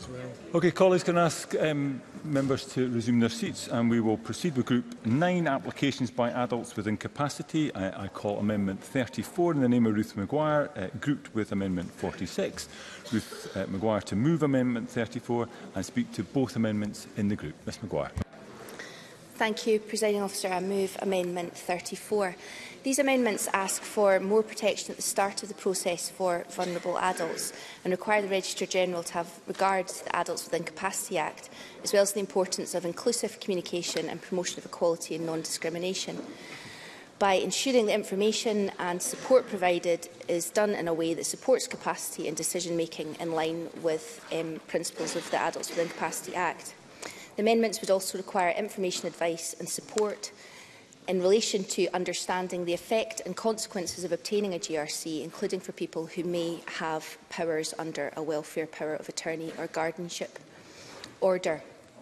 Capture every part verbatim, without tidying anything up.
Okay, colleagues, can I ask um, members to resume their seats, and we will proceed with Group nine, applications by adults with incapacity. I, I call Amendment thirty-four in the name of Ruth Maguire, uh, grouped with Amendment forty-six. Ruth uh, Maguire to move Amendment thirty-four and speak to both amendments in the group. Miz Maguire. Thank you, Presiding Officer. I move Amendment thirty-four. These amendments ask for more protection at the start of the process for vulnerable adults and require the Registrar-General to have regard to the Adults with Incapacity Act, as well as the importance of inclusive communication and promotion of equality and non-discrimination, by ensuring that information and support provided is done in a way that supports capacity and decision-making in line with um, principles of the Adults with Incapacity Act. The amendments would also require information, advice and support in relation to understanding the effect and consequences of obtaining a G R C, including for people who may have powers under a welfare power of attorney or guardianship order.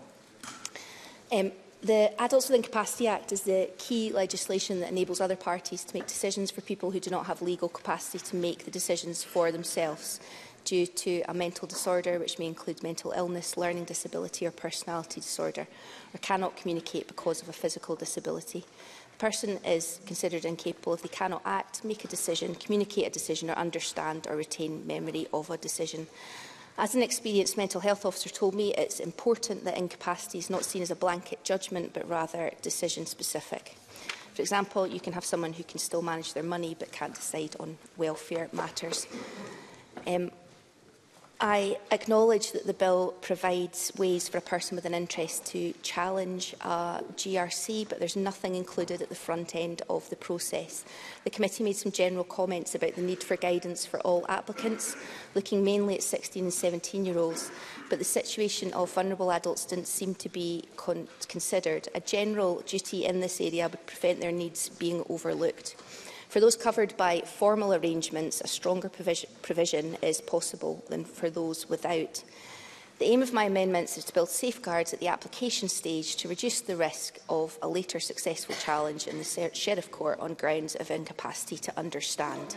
Um, the Adults with Incapacity Act is the key legislation that enables other parties to make decisions for people who do not have legal capacity to make the decisions for themselves due to a mental disorder, which may include mental illness, learning disability or personality disorder, or cannot communicate because of a physical disability. The person is considered incapable if they cannot act, make a decision, communicate a decision, or understand or retain memory of a decision. As an experienced mental health officer told me, it's important that incapacity is not seen as a blanket judgment, but rather decision-specific. For example, you can have someone who can still manage their money but can't decide on welfare matters. Um, I acknowledge that the bill provides ways for a person with an interest to challenge a G R C, but there's nothing included at the front end of the process. The committee made some general comments about the need for guidance for all applicants, looking mainly at sixteen and seventeen-year-olds, but the situation of vulnerable adults didn't seem to be con considered. A general duty in this area would prevent their needs being overlooked. For those covered by formal arrangements, a stronger provision, provision is possible than for those without. The aim of my amendments is to build safeguards at the application stage to reduce the risk of a later successful challenge in the Sheriff Court on grounds of incapacity to understand.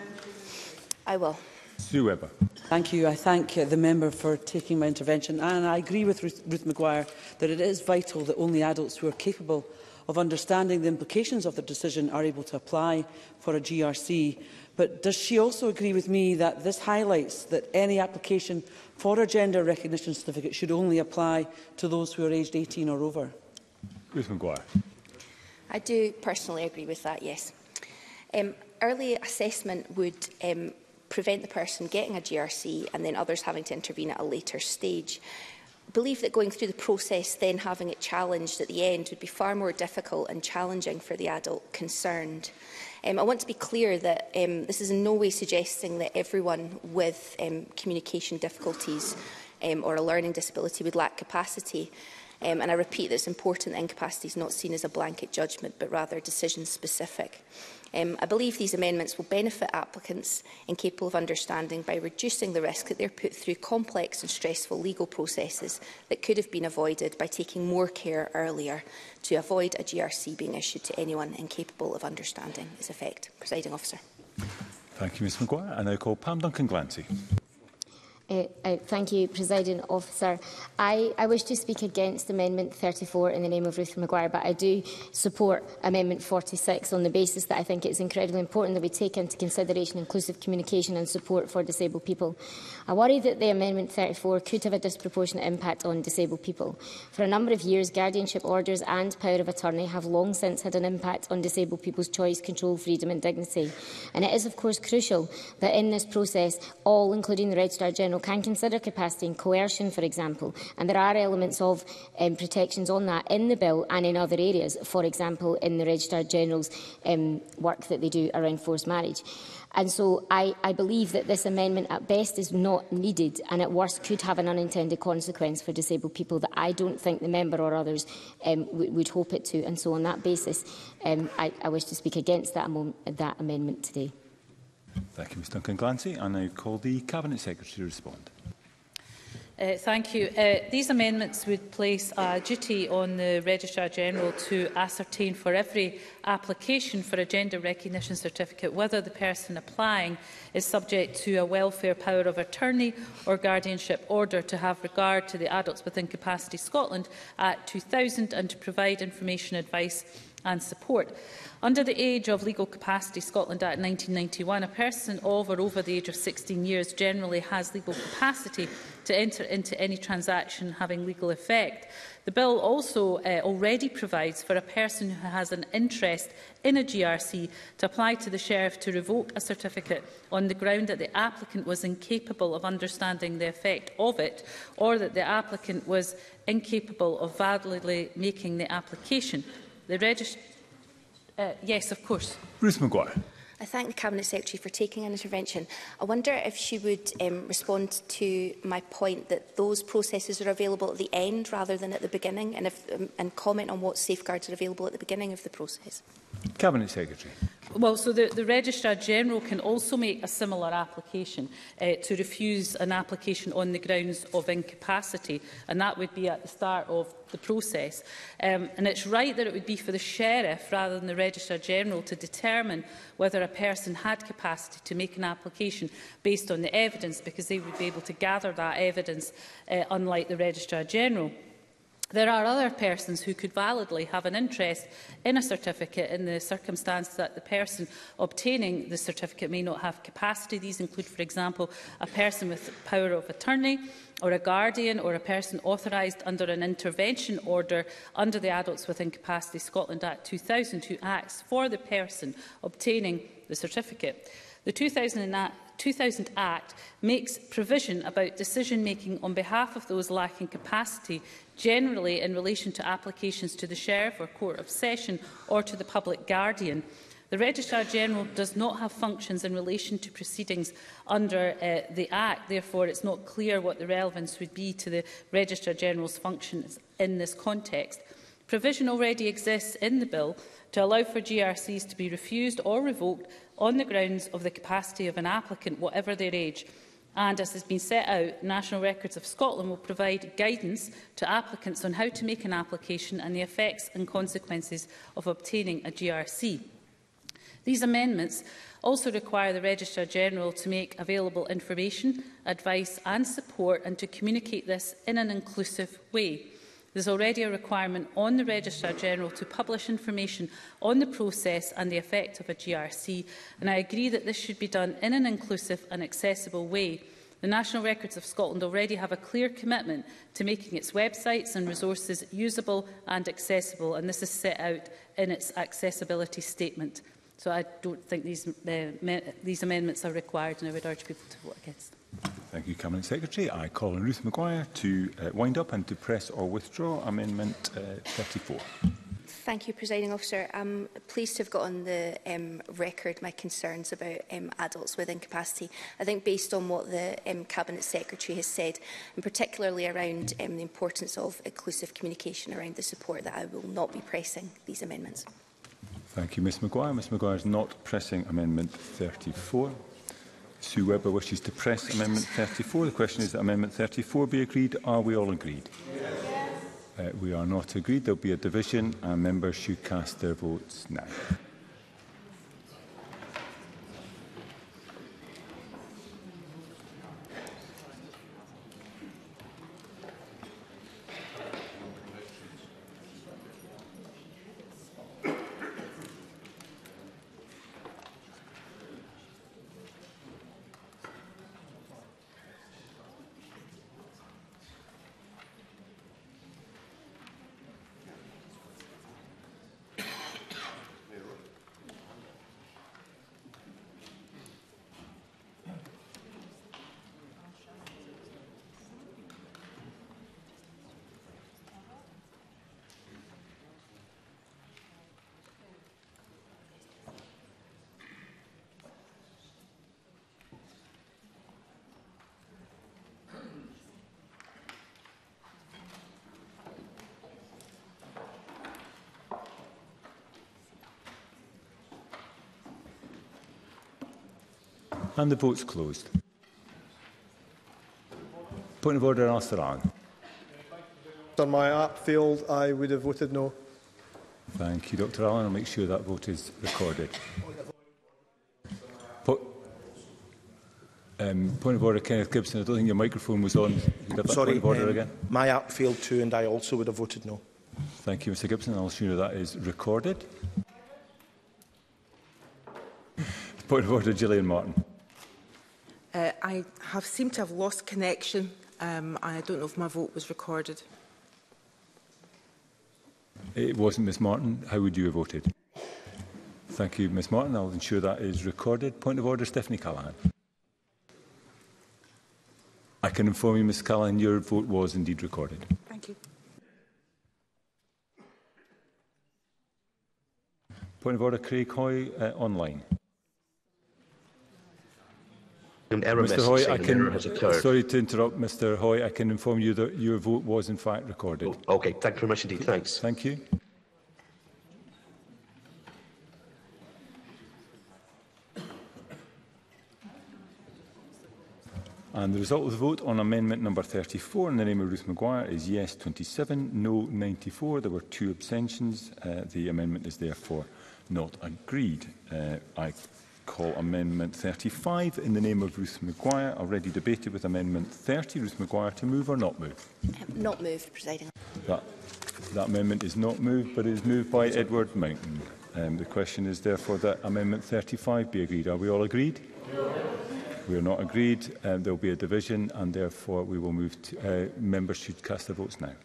I will. Sue Webber. Thank you. I thank uh, the member for taking my intervention, and I agree with Ruth, Ruth Maguire that it is vital that only adults who are capable of understanding the implications of the decision are able to apply for a G R C. But does she also agree with me that this highlights that any application for a gender recognition certificate should only apply to those who are aged eighteen or over? Ruth Maguire. I do personally agree with that, yes. Um, early assessment would um, prevent the person getting a G R C and then others having to intervene at a later stage. I believe that going through the process, then having it challenged at the end, would be far more difficult and challenging for the adult concerned. Um, I want to be clear that um, this is in no way suggesting that everyone with um, communication difficulties um, or a learning disability would lack capacity. Um, and I repeat that it's important that incapacity is not seen as a blanket judgment, but rather decision-specific. Um, I believe these amendments will benefit applicants incapable of understanding by reducing the risk that they are put through complex and stressful legal processes that could have been avoided by taking more care earlier to avoid a G R C being issued to anyone incapable of understanding its effect. Presiding Officer. Thank you, Miz Maguire. I now call Pam Duncan-Glancy. Uh, uh, thank you, Presiding Officer. I, I wish to speak against Amendment thirty-four in the name of Ruth Maguire, but I do support Amendment forty-six on the basis that I think it is incredibly important that we take into consideration inclusive communication and support for disabled people. I worry that the Amendment thirty-four could have a disproportionate impact on disabled people. For a number of years, guardianship orders and power of attorney have long since had an impact on disabled people's choice, control, freedom and dignity. And it is, of course, crucial that in this process, all, including the Registrar-General, can consider capacity and coercion, for example, and there are elements of um, protections on that in the bill and in other areas, for example, in the Registrar-General's um, work that they do around forced marriage. And so I, I believe that this amendment at best is not needed and at worst could have an unintended consequence for disabled people that I don't think the member or others um, would hope it to. And so on that basis, um, I, I wish to speak against that, that amendment today. Thank you, Miz Duncan-Glancy. I now call the Cabinet Secretary to respond. Uh, thank you. Uh, these amendments would place a duty on the Registrar-General to ascertain for every application for a gender recognition certificate whether the person applying is subject to a welfare power of attorney or guardianship order, to have regard to the Adults with Incapacity Scotland Act two thousand and to provide information, advice and support. Under the Age of Legal Capacity Scotland Act nineteen ninety-one, a person of or over the age of sixteen years generally has legal capacity to enter into any transaction having legal effect. The bill also uh, already provides for a person who has an interest in a G R C to apply to the Sheriff to revoke a certificate on the ground that the applicant was incapable of understanding the effect of it, or that the applicant was incapable of validly making the application. The regist uh, yes, of course. Ruth Maguire. I thank the Cabinet Secretary for taking an intervention. I wonder if she would um, respond to my point that those processes are available at the end rather than at the beginning, and, if, um, and comment on what safeguards are available at the beginning of the process. Cabinet Secretary. Well, so the, the Registrar-General can also make a similar application uh, to refuse an application on the grounds of incapacity, and that would be at the start of the process. Um, and it's right that it would be for the Sheriff rather than the Registrar-General to determine whether a person had capacity to make an application based on the evidence, because they would be able to gather that evidence, uh, unlike the Registrar-General. There are other persons who could validly have an interest in a certificate in the circumstance that the person obtaining the certificate may not have capacity. These include, for example, a person with power of attorney, or a guardian, or a person authorised under an intervention order under the Adults with Incapacity Scotland Act two thousand, who acts for the person obtaining the certificate. The two thousand Act makes provision about decision-making on behalf of those lacking capacity, generally in relation to applications to the Sheriff or Court of Session or to the Public Guardian. The Registrar-General does not have functions in relation to proceedings under uh, the Act. Therefore, it's not clear what the relevance would be to the Registrar-General's functions in this context. Provision already exists in the bill to allow for G R Cs to be refused or revoked on the grounds of the capacity of an applicant, whatever their age. And, as has been set out, National Records of Scotland will provide guidance to applicants on how to make an application and the effects and consequences of obtaining a G R C. These amendments also require the Registrar-General to make available information, advice and support, and to communicate this in an inclusive way. There is already a requirement on the Registrar-General to publish information on the process and the effect of a G R C, and I agree that this should be done in an inclusive and accessible way. The National Records of Scotland already have a clear commitment to making its websites and resources usable and accessible, and this is set out in its accessibility statement. So I don't think these, uh, me these amendments are required, and I would urge people to vote against them. Thank you, Cabinet Secretary. I call on Ruth Maguire to uh, wind up and to press or withdraw Amendment uh, thirty-four. Thank you, Presiding Officer. I'm pleased to have got on the um, record my concerns about um, adults with incapacity. I think based on what the um, Cabinet Secretary has said, and particularly around um, the importance of inclusive communication around the support, that I will not be pressing these amendments. Thank you, Miz Maguire. Miz Maguire is not pressing Amendment thirty-four. Sue Webber wishes to press Amendment thirty-four. The question is that Amendment thirty-four be agreed. Are we all agreed? Yes. Uh, we are not agreed. There will be a division and members should cast their votes now. And the vote's closed. Point of order, Alistair Allen. On my app failed, I would have voted no. Thank you, Doctor Allen. I'll make sure that vote is recorded. Po um, point of order, Kenneth Gibson. I don't think your microphone was on. You have that Sorry, point of order um, again. my app failed too, and I also would have voted no. Thank you, Mr Gibson. I'll ensure that is recorded. Point of order, Gillian Martin. Uh, I have seemed to have lost connection. Um, I don't know if my vote was recorded. It wasn't, Miss Martin. How would you have voted? Thank you, Miss Martin. I'll ensure that is recorded. Point of order, Stephanie Callaghan. I can inform you, Miss Callaghan, your vote was indeed recorded. Thank you. Point of order, Craig Hoy, uh, online. An error Mr message Hoy, saying I an can, error has occurred. sorry to interrupt, Mr Hoy. I can inform you that your vote was in fact recorded. Oh, okay, thank you very much indeed. Thanks. Thank you. And the result of the vote on amendment number thirty-four in the name of Ruth Maguire is yes twenty-seven, no ninety-four. There were two abstentions. Uh, the amendment is therefore not agreed. Uh, I call amendment thirty-five in the name of Ruth Maguire, already debated with amendment thirty. Ruth Maguire, to move or not move? Um, not moved, Presiding. That, that amendment is not moved, but it is moved by Edward Mountain. Um, the question is therefore that amendment thirty-five be agreed. Are we all agreed? No. We are not agreed. Um, there will be a division, and therefore we will move to uh, members should cast their votes now.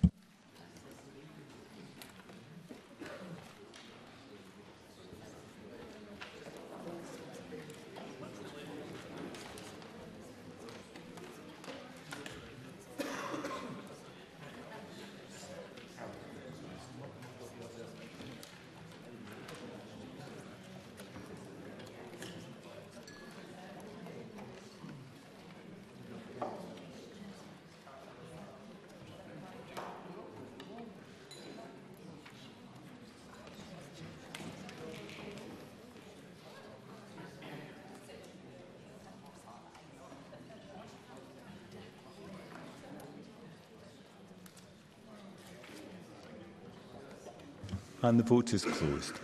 And the vote is closed.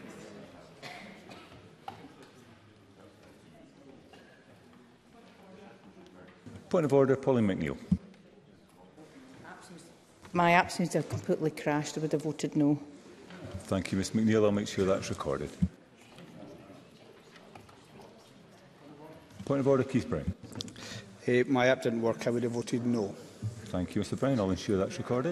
Point of order, Pauline McNeill. My app seems to have completely crashed. I would have voted no. Thank you, Miz McNeill. I'll make sure that's recorded. Point of order, Keith Brown. Uh, my app didn't work. I would have voted no. Thank you, Mr Brown. I'll ensure that's recorded.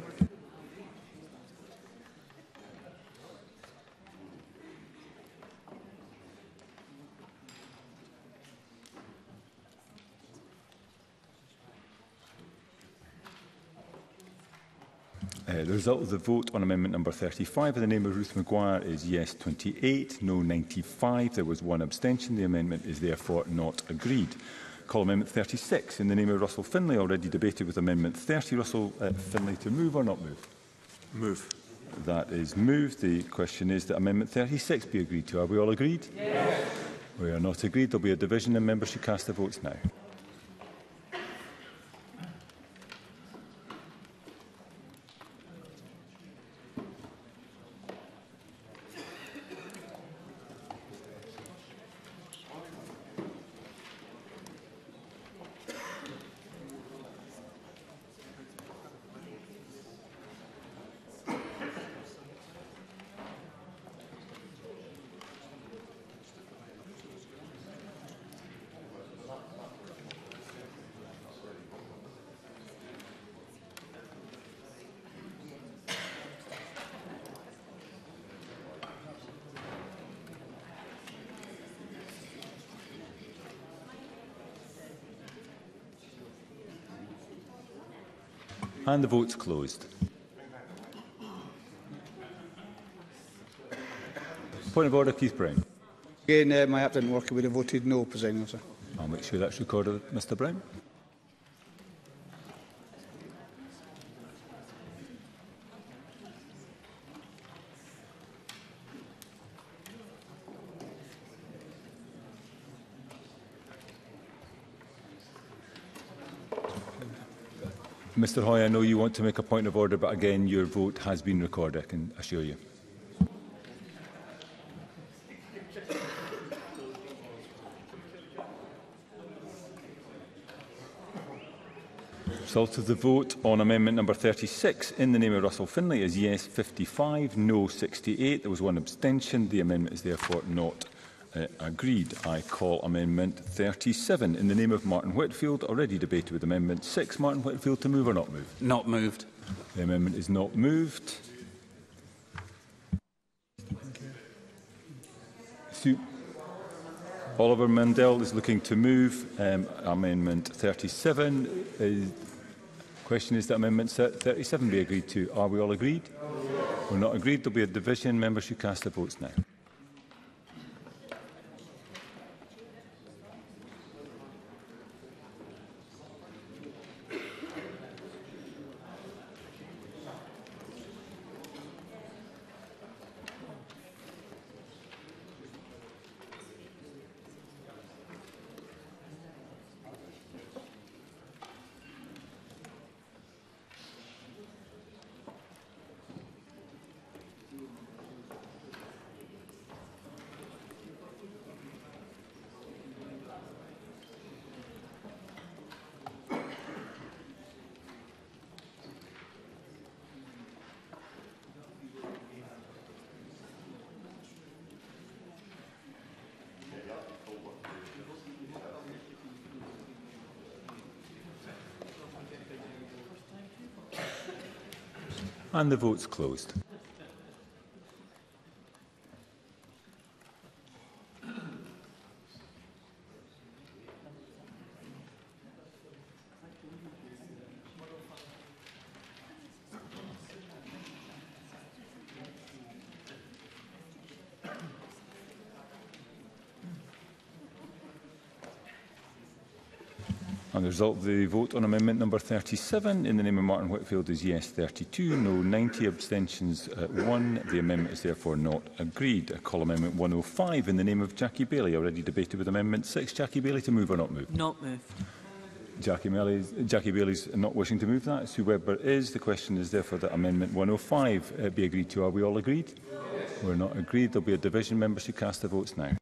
Uh, the result of the vote on amendment number thirty-five in the name of Ruth Maguire is yes twenty-eight, no ninety-five. There was one abstention. The amendment is therefore not agreed. Call amendment thirty-six in the name of Russell Finlay, already debated with amendment thirty. Russell uh, Finlay, to move or not move? Move. That is moved. The question is that amendment thirty-six be agreed to. Are we all agreed? Yes. We are not agreed. There will be a division and members should cast their votes now. And the vote's closed. Point of order, Keith Brown. Again, uh, my app didn't work. I would have voted no, Presiding Officer. I'll make sure that's recorded, Mr Brown. Mr Hoy, I know you want to make a point of order, but again, your vote has been recorded, I can assure you. Result of the vote on amendment number thirty-six in the name of Russell Finlay is yes fifty-five, no sixty-eight. There was one abstention. The amendment is therefore not uh, agreed. I call amendment thirty-seven in the name of Martin Whitfield, already debated with amendment six. Martin Whitfield, to move or not move? Not moved. The amendment is not moved. Sue. Oliver Mandel is looking to move um, amendment thirty-seven. Uh, question is that amendment thirty-seven be agreed to. Are we all agreed? We're not agreed. There will be a division. Members should cast their votes now. And the vote's closed. And the result of the vote on amendment number thirty-seven in the name of Martin Whitfield is yes thirty-two, no ninety, abstentions uh, one. The amendment is therefore not agreed. I call amendment one oh five in the name of Jackie Bailey, already debated with amendment six. Jackie Bailey, to move or not move? Not moved. Jackie, Bailey's, Jackie Bailey's not wishing to move that. Sue Webber is. The question is therefore that amendment one oh five uh, be agreed to. Are we all agreed? Yes. We're not agreed. There will be a division. Members should cast their votes now.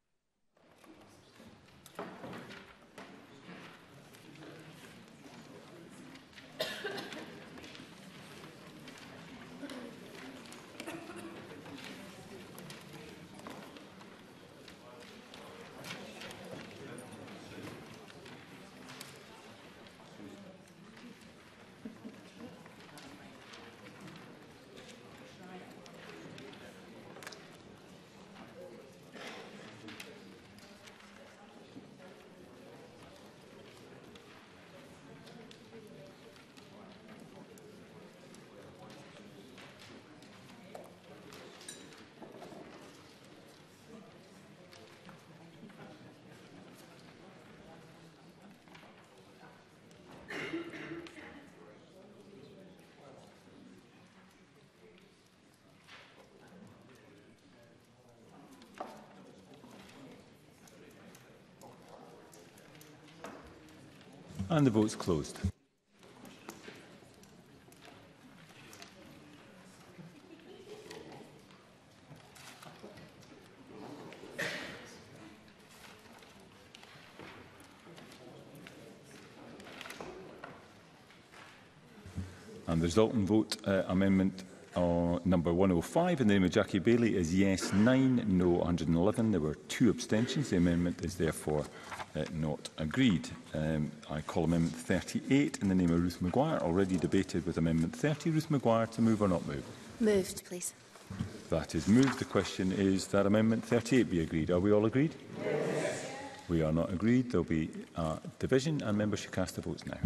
And the vote's closed. And the resultant vote, uh, amendment uh, number one oh five in the name of Jackie Bailey is yes nine, no one hundred and eleven. There were two abstentions. The amendment is therefore uh, not agreed. Um, I call amendment thirty-eight in the name of Ruth Maguire, already debated with amendment thirty. Ruth Maguire, to move or not move? Moved, please. That is moved. The question is that amendment thirty-eight be agreed. Are we all agreed? Yes. We are not agreed. There will be a division and members should cast their votes now.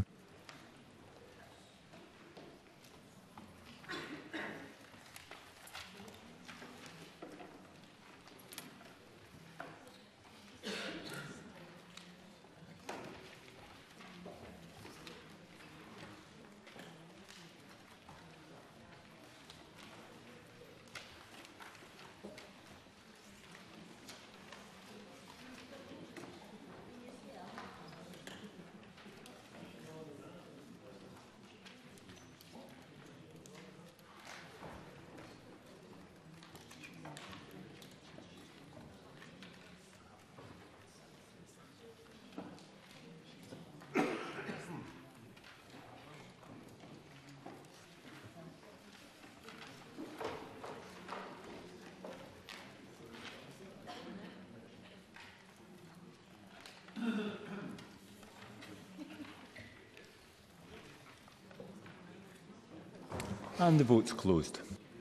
And the vote's closed.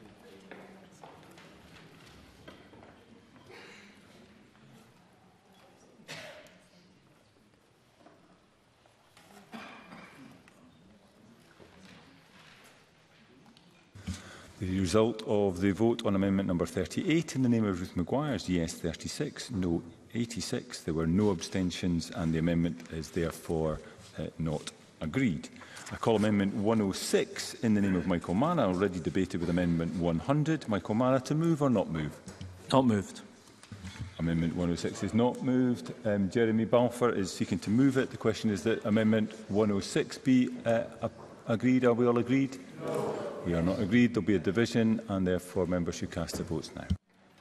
The result of the vote on amendment number thirty-eight in the name of Ruth Maguire is yes thirty-six, no eighty-six. There were no abstentions and the amendment is therefore uh, not agreed. I call amendment one oh six in the name of Michael Manna, already debated with amendment one hundred. Michael Manna, to move or not move? Not moved. Amendment one oh six is not moved. Um, Jeremy Balfour is seeking to move it. The question is that amendment one oh six be uh, agreed. Are we all agreed? No. We are not agreed. There will be a division and therefore members should cast their votes now.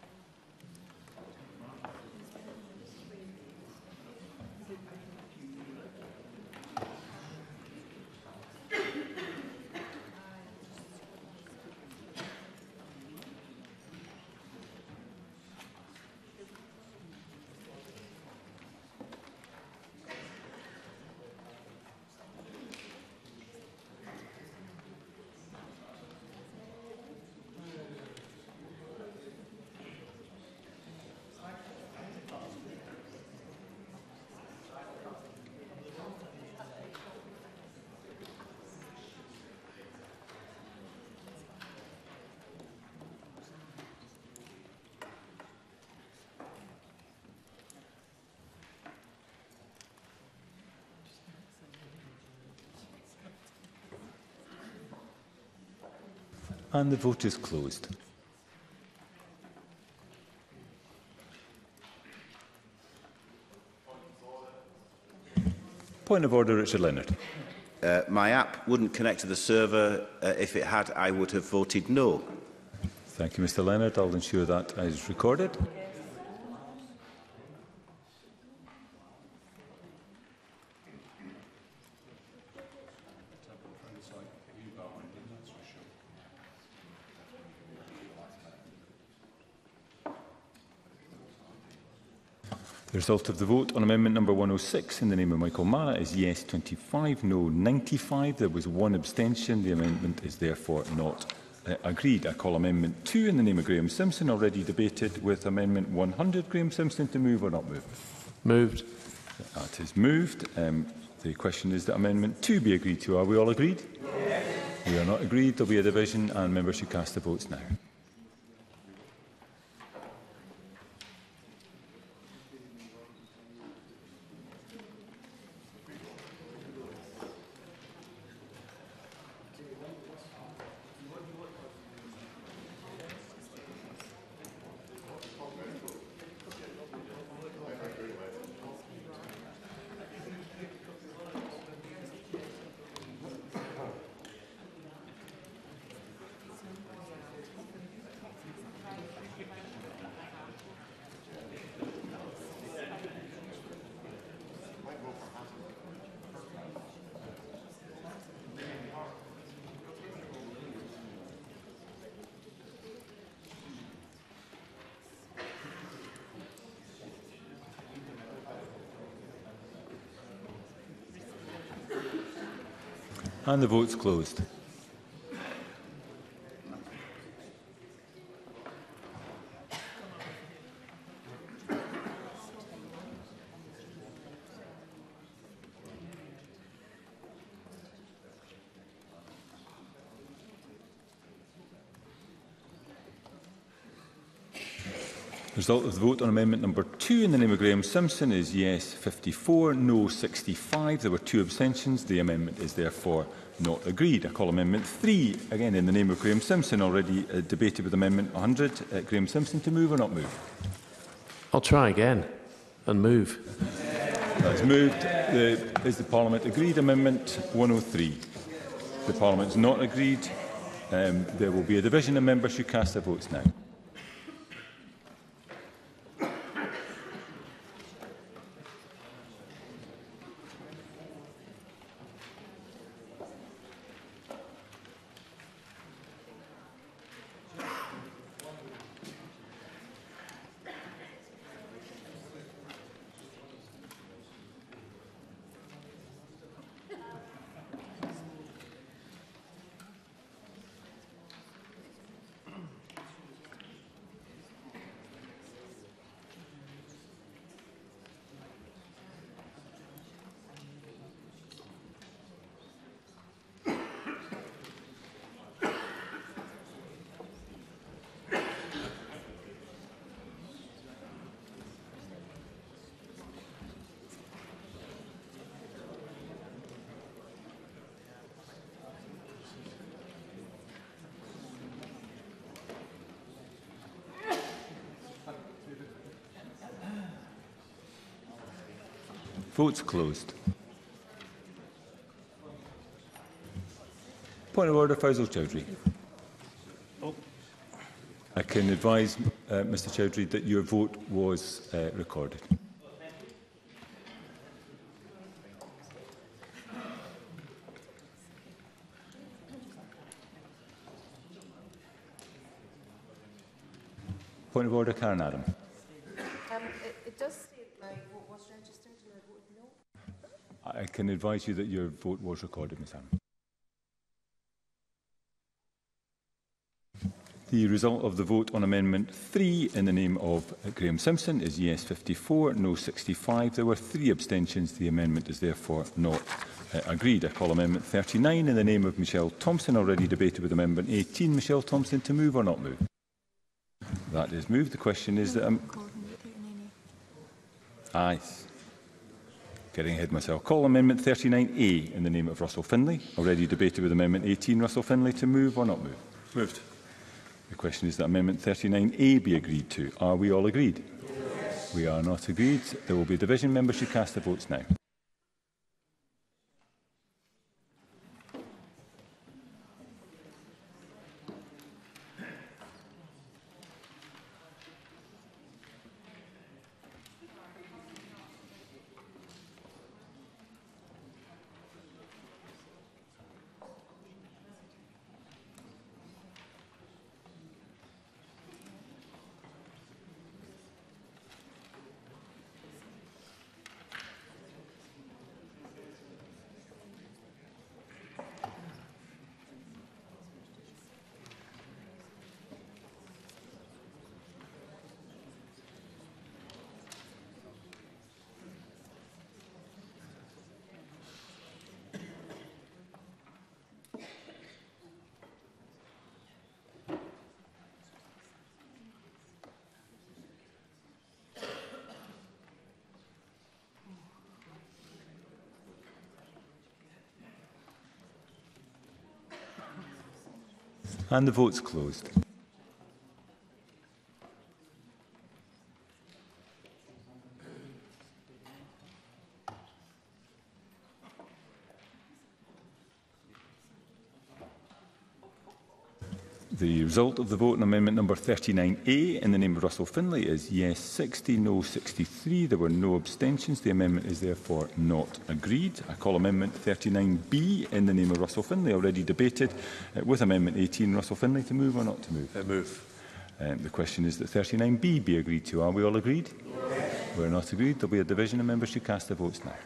And the vote is closed. Point of order, Richard Leonard. Uh, my app wouldn't connect to the server. Uh, if it had, I would have voted no. Thank you, Mr Leonard. I'll ensure that is recorded. The result of the vote on amendment number one oh six in the name of Michael Manna is yes twenty-five, no ninety-five. There was one abstention. The amendment is therefore not uh, agreed. I call amendment two in the name of Graham Simpson, already debated with amendment one hundred. Graham Simpson, to move or not move? Moved. That is moved. Um, the question is that amendment two be agreed to. Are we all agreed? Yes. We are not agreed. There will be a division and members should cast their votes now. And the vote's closed. The result of the vote on amendment number two in the name of Graham Simpson is yes fifty-four, no sixty-five. There were two abstentions. The amendment is therefore not agreed. I call amendment three, again in the name of Graham Simpson, already uh, debated with amendment one hundred. Uh, Graham Simpson, to move or not move? I'll try again and move. That's moved. The, is the Parliament agreed? Amendment one oh three. The Parliament is not agreed. Um, there will be a division and members should cast their votes now. Votes closed. Point of order, Faisal Chowdhury. Oh. I can advise, uh, Mr Chowdhury, that your vote was uh, recorded. Point of order, Karen Adam. Um, it, it does say my vote was registered and I voted no. I can advise you that your vote was recorded, Miz Hammond. The result of the vote on Amendment three in the name of uh, Graham Simpson is yes fifty-four, no sixty-five. There were three abstentions. The amendment is therefore not uh, agreed. I call Amendment thirty-nine in the name of Michelle Thompson, already debated with Amendment eighteen. Michelle Thompson, to move or not move? That is moved. The question is that... Um, aye. Getting ahead myself. Call Amendment thirty-nine A in the name of Russell Finlay, already debated with Amendment eighteen. Russell Finlay, to move or not move? Moved. The question is that Amendment thirty-nine A be agreed to. Are we all agreed? Yes. We are not agreed. There will be a division. Members should cast their votes now. And the vote's closed. The result of the vote on Amendment number thirty-nine A in the name of Russell Finlay is yes sixty, no sixty-three. There were no abstentions. The amendment is therefore not agreed. I call Amendment thirty-nine B in the name of Russell Finlay, already debated uh, with Amendment eighteen. Russell Finlay, to move or not to move? Uh, move. Um, the question is that thirty-nine B be agreed to. Are we all agreed? Yes. We're not agreed. There will be a division and members should cast their votes now.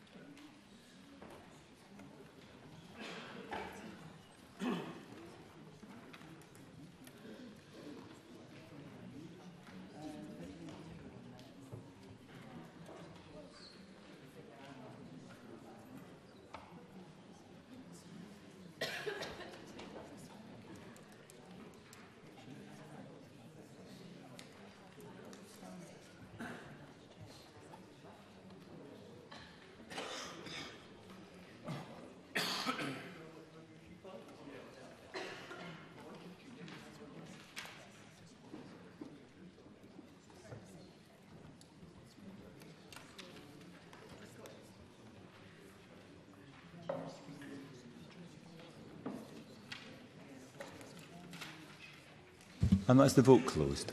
And that's the vote closed.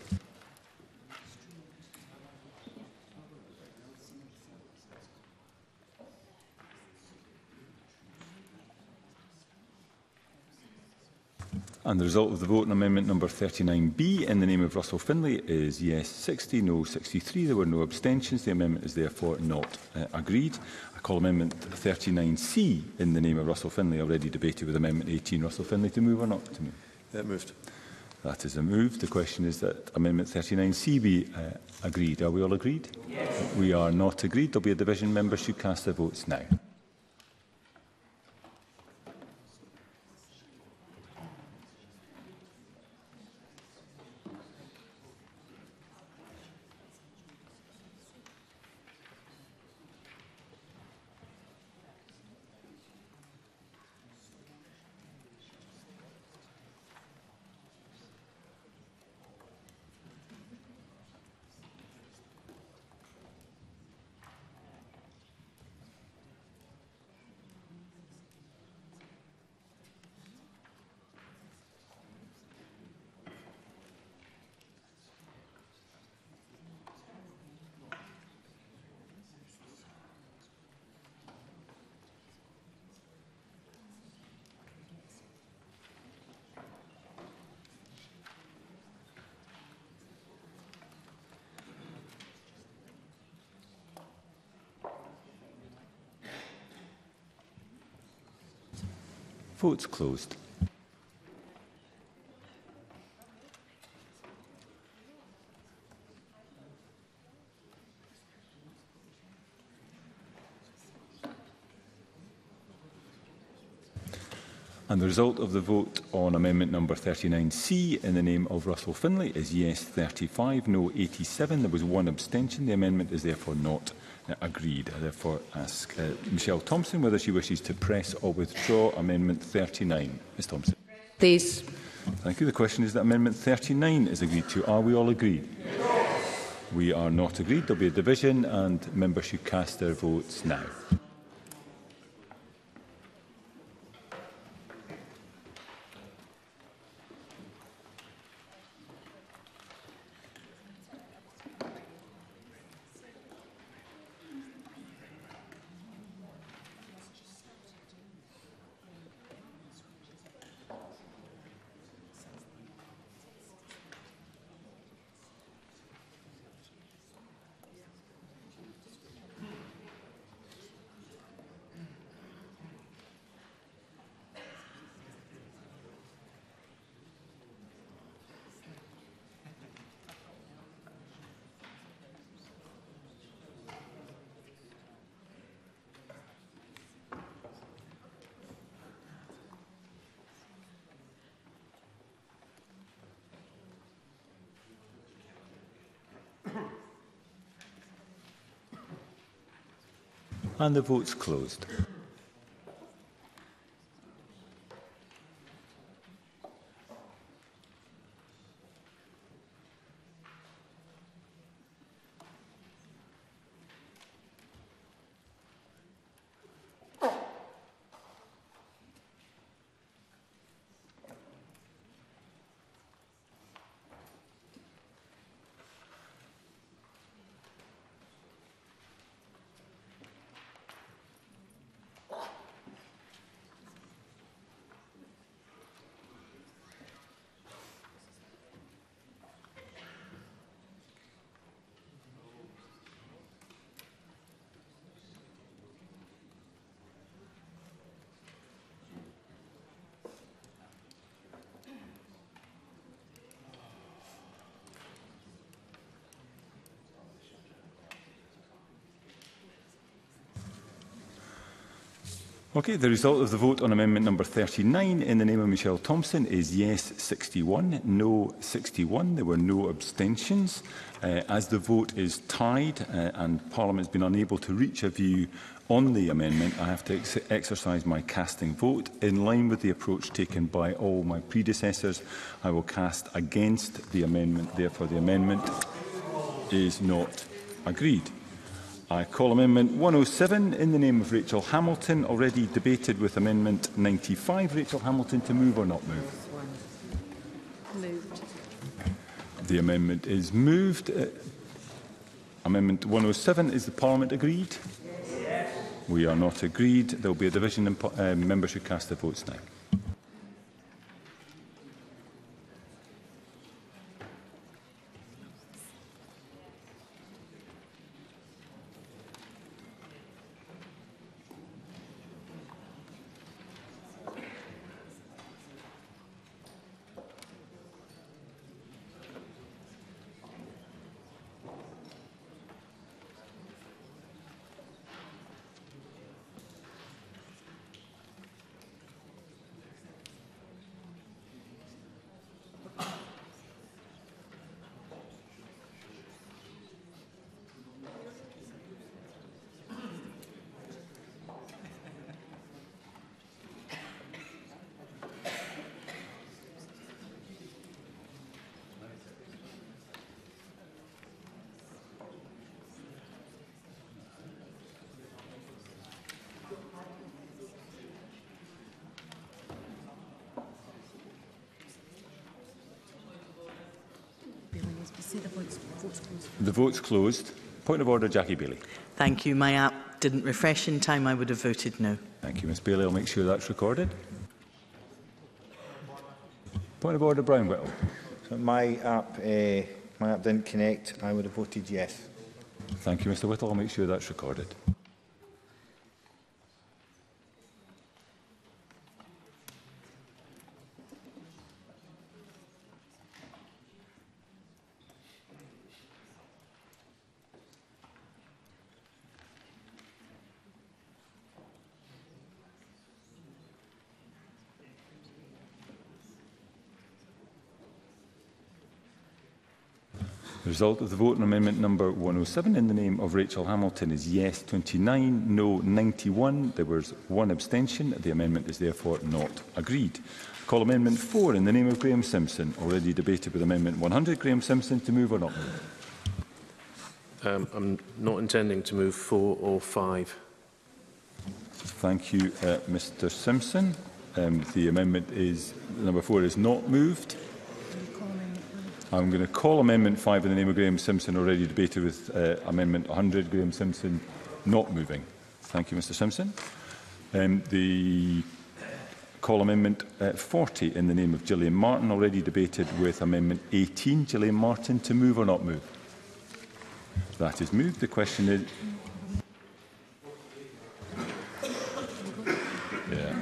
And the result of the vote on Amendment number thirty-nine B in the name of Russell Finlay is yes sixty, no sixty-three. There were no abstentions. The amendment is therefore not uh, agreed. I call Amendment thirty-nine C in the name of Russell Finlay, already debated with Amendment eighteen. Russell Finlay, to move or not to move? Uh, moved. That is a move. The question is that Amendment thirty-nine C be uh, agreed. Are we all agreed? Yes. We are not agreed. There will be a division. Members should cast their votes now. Votes closed. And the result of the vote on amendment number thirty-nine C in the name of Russell Finlay is yes thirty-five, no eighty-seven. There was one abstention. The amendment is therefore not uh, agreed. I therefore ask uh, Michelle Thompson whether she wishes to press or withdraw amendment thirty-nine. Miz Thompson. Please. Thank you. The question is that amendment thirty-nine is agreed to. Are we all agreed? We are not agreed. There will be a division and members should cast their votes now. And the vote's closed. Okay, the result of the vote on amendment number thirty-nine in the name of Michelle Thompson is yes sixty-one, no sixty-one. There were no abstentions. Uh, as the vote is tied uh, and Parliament has been unable to reach a view on the amendment, I have to ex exercise my casting vote. In line with the approach taken by all my predecessors, I will cast against the amendment. Therefore, the amendment is not agreed. I call Amendment one oh seven in the name of Rachel Hamilton, already debated with Amendment ninety-five. Rachel Hamilton, to move or not move? Moved. The amendment is moved. Uh, amendment one oh seven, is the Parliament agreed? Yes. We are not agreed. There will be a division and uh, members should cast their votes now. The vote's closed. Point of order, Jackie Bailey. Thank you. My app didn't refresh in time. I would have voted no. Thank you, Miz Bailey. I'll make sure that's recorded. Point of order, Brian Whittle. So my app, uh, my app didn't connect. I would have voted yes. Thank you, Mr Whittle. I'll make sure that's recorded. The result of the vote on amendment number one oh seven in the name of Rachel Hamilton is yes twenty-nine, no ninety-one. There was one abstention. The amendment is therefore not agreed. I call amendment four in the name of Graham Simpson, already debated with amendment one hundred. Graham Simpson, to move or not move? Um, I'm not intending to move four or five. Thank you, uh, Mr Simpson. Um, the amendment is, number four is not moved. I'm going to call Amendment five in the name of Graham Simpson, already debated with uh, Amendment one hundred. Graham Simpson not moving. Thank you, Mr Simpson. Um, the call Amendment uh, forty in the name of Gillian Martin, already debated with Amendment eighteen. Gillian Martin, to move or not move? That is moved. The question is... Yeah.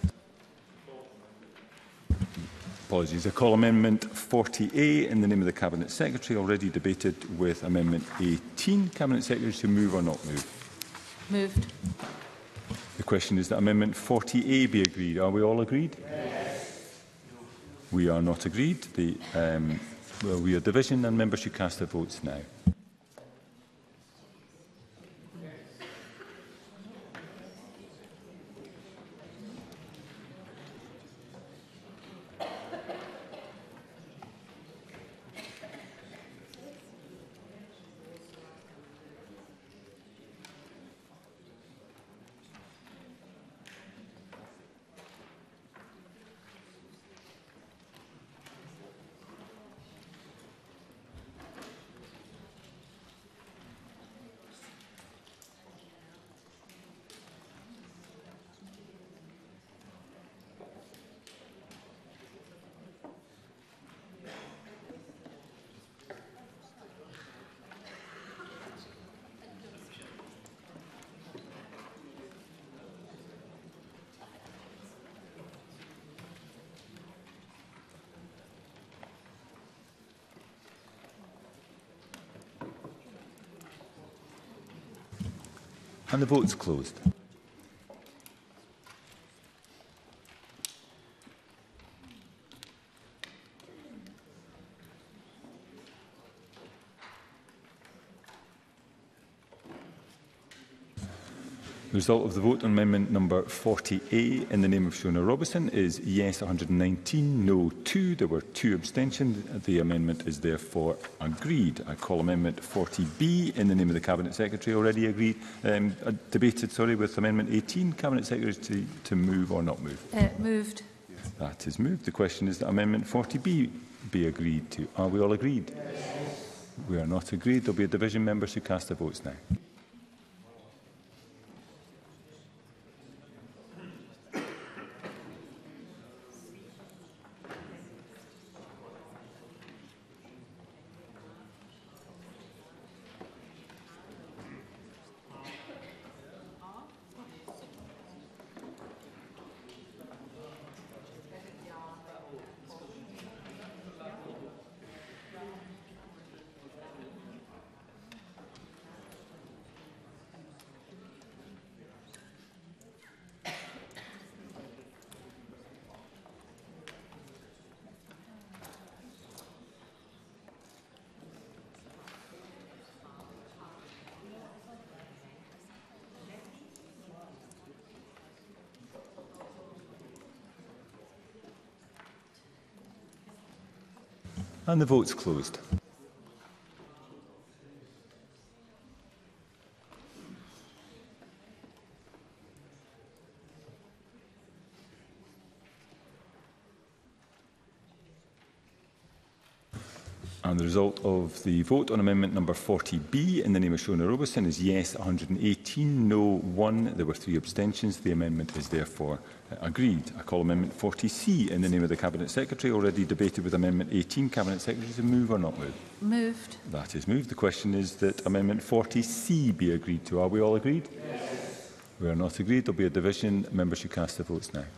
Apologies. I call Amendment forty A in the name of the Cabinet Secretary, already debated with Amendment eighteen. Cabinet Secretary, to move or not move? Moved. The question is that Amendment forty A be agreed. Are we all agreed? Yes. We are not agreed. The, um, well, we are division, and members should cast their votes now. And the vote's closed. The result of the vote on amendment number forty A in the name of Shona Robertson is yes one hundred nineteen, no two. There were two abstentions. The amendment is therefore agreed. I call amendment forty B in the name of the Cabinet Secretary, already agreed, um, uh, debated sorry, with amendment eighteen. Cabinet Secretary, to, to move or not move? Uh, moved. That is moved. The question is that amendment forty B be agreed to. Are we all agreed? Yes. We are not agreed. There will be a division. Members who cast their votes now. And the vote's closed. And the result of the vote on amendment number forty B in the name of Shona Robertson is yes one hundred eighteen, no one. There were three abstentions. The amendment is therefore uh, agreed. I call amendment forty C in the name of the Cabinet Secretary, already debated with amendment eighteen. Cabinet Secretary, to move or not move? Moved. That is moved. The question is that amendment forty C be agreed to. Are we all agreed? Yes. We are not agreed. There will be a division. Members should cast their votes now.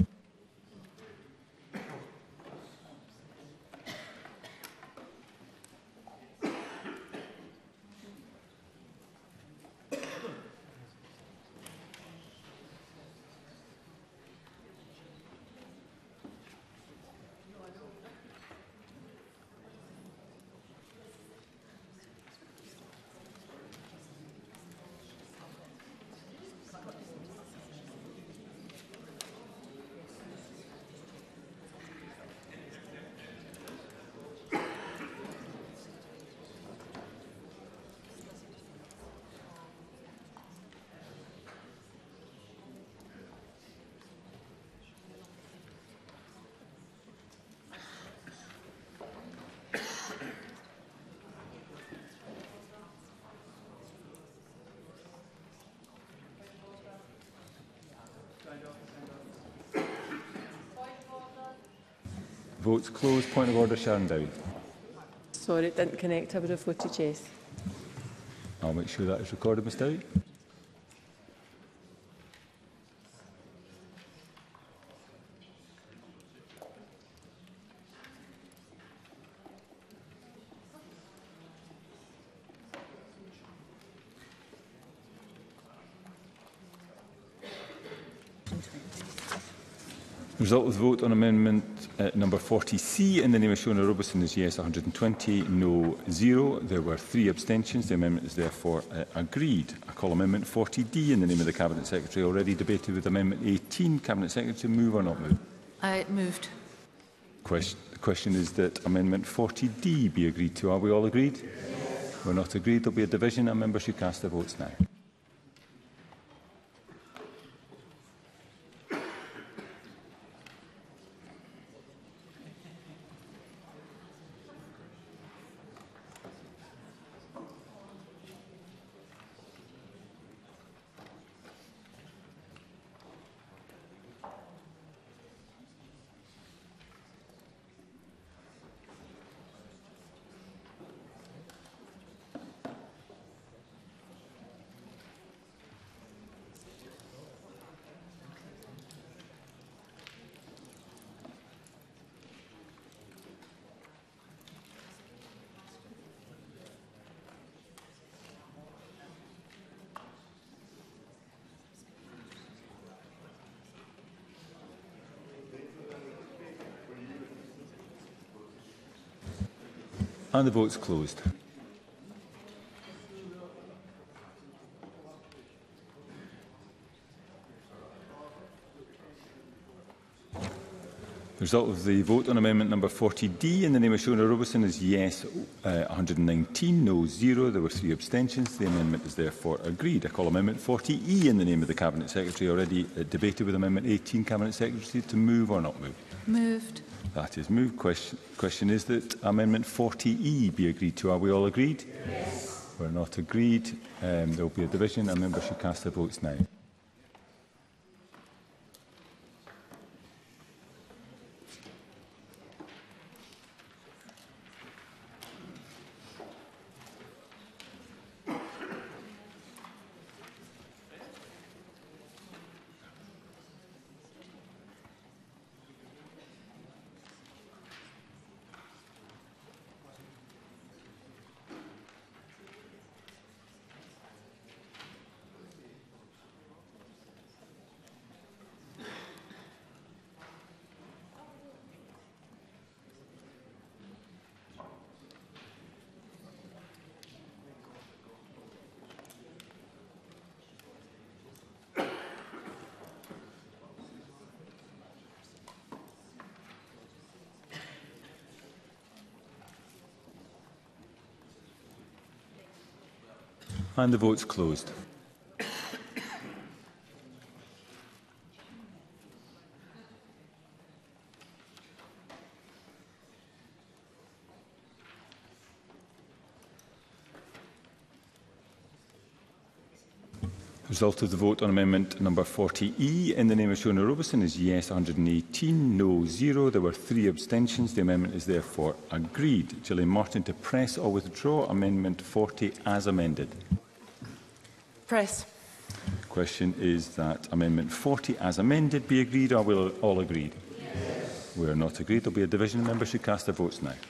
Votes closed. Point of order, Sharon Dowie. Sorry, it didn't connect. I would have voted yes. I'll make sure that is recorded, Miz Dowie. The result of the vote on amendment uh, number forty C in the name of Shona Robertson is yes one hundred and twenty, no zero. There were three abstentions. The amendment is therefore uh, agreed. I call amendment forty D in the name of the Cabinet Secretary, already debated with amendment eighteen. Cabinet Secretary, move or not move? I moved. Question, the question is that amendment forty D be agreed to. Are we all agreed? Yes. We're not agreed. There will be a division and members should cast their votes now. And the vote's closed. The result of the vote on amendment number forty D in the name of Shona Robertson is yes uh, one hundred and nineteen, no zero. There were three abstentions. The amendment is therefore agreed. I call amendment forty E in the name of the Cabinet Secretary, already uh, debated with amendment eighteen. Cabinet Secretary, to move or not move? Moved. That is moved. Question, question is that amendment forty E be agreed to. Are we all agreed? Yes. We're not agreed. Um, there will be a division and members should cast their votes now. And the vote's closed. The result of the vote on amendment number forty E in the name of Shona Robertson is yes one hundred and eighteen, no zero. There were three abstentions. The amendment is therefore agreed. Gillian Martin, to press or withdraw amendment forty as amended? Press. The question is that amendment forty as amended be agreed. Are we all agreed? Yes. We are not agreed. There will be a division. Members should cast their votes now.